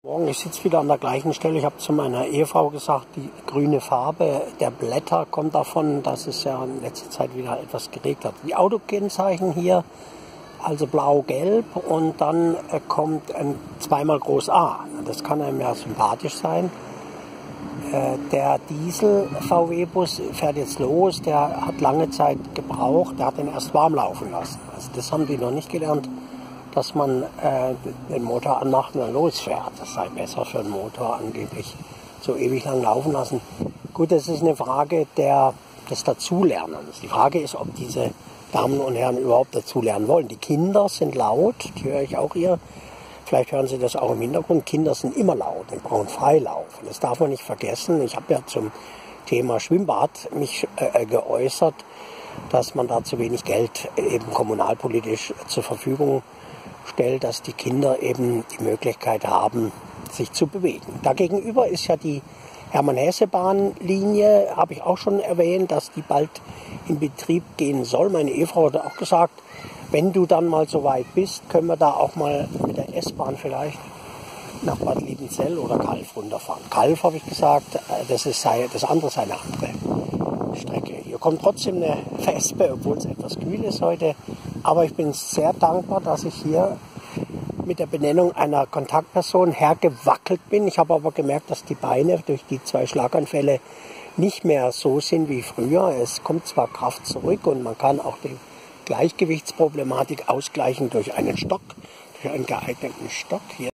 Morgen, ich sitze wieder an der gleichen Stelle. Ich habe zu meiner Ehefrau gesagt, die grüne Farbe der Blätter kommt davon, dass es ja in letzter Zeit wieder etwas geregnet hat. Die Autokennzeichen hier, also blau-gelb, und dann kommt ein zweimal groß A. Das kann einem ja sympathisch sein. Der Diesel-VW-Bus fährt jetzt los, der hat lange Zeit gebraucht, der hat den erst warm laufen lassen. Also das haben die noch nicht gelernt, dass man den Motor anmacht und dann losfährt. Das sei besser für den Motor angeblich so ewig lang laufen lassen. Gut, das ist eine Frage des Dazulernens. Die Frage ist, ob diese Damen und Herren überhaupt dazulernen wollen. Die Kinder sind laut, die höre ich auch hier. Vielleicht hören Sie das auch im Hintergrund. Kinder sind immer laut und brauchen Freilauf. Das darf man nicht vergessen. Ich habe ja zum Thema Schwimmbad mich geäußert, dass man da zu wenig Geld eben kommunalpolitisch zur Verfügung stellt, dass die Kinder eben die Möglichkeit haben, sich zu bewegen. Dagegenüber ist ja die Hermann-Hesse-Bahnlinie, habe ich auch schon erwähnt, dass die bald in Betrieb gehen soll. Meine Ehefrau hat auch gesagt, wenn du dann mal so weit bist, können wir da auch mal mit der S-Bahn vielleicht nach Bad Liebenzell oder Calw runterfahren. Calw, habe ich gesagt, das andere sei eine andere Strecke. Hier kommt trotzdem eine Wespe, obwohl es etwas kühl ist heute. Aber ich bin sehr dankbar, dass ich hier mit der Benennung einer Kontaktperson hergewackelt bin. Ich habe aber gemerkt, dass die Beine durch die 2 Schlaganfälle nicht mehr so sind wie früher. Es kommt zwar Kraft zurück und man kann auch die Gleichgewichtsproblematik ausgleichen durch einen Stock, durch einen geeigneten Stock. Hier